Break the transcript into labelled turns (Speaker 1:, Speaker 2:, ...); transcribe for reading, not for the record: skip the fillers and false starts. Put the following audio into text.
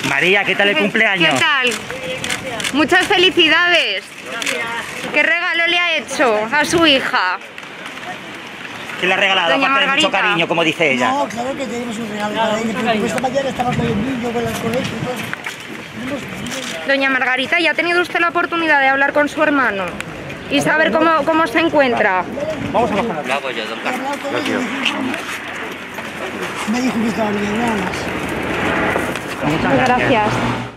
Speaker 1: María, ¿qué tal el cumpleaños?
Speaker 2: ¿Qué tal? Muchas felicidades. ¿Qué regalo le ha hecho a su hija?
Speaker 1: ¿Qué le ha regalado?
Speaker 2: Doña
Speaker 1: Aparte de mucho
Speaker 2: Margarita.
Speaker 1: cariño, como dice ella.
Speaker 3: No, claro que tenemos un regalo para ella, porque esta mañana estaba con el niño, con el colegio y todo.
Speaker 2: Doña Margarita, ¿ya ha tenido usted la oportunidad de hablar con su hermano y saber cómo se encuentra?
Speaker 1: Vamos a bajar.
Speaker 4: Lo hago yo, don Carlos.
Speaker 3: Me dijo que estaba bien, nada más.
Speaker 1: Muchas
Speaker 2: Gracias.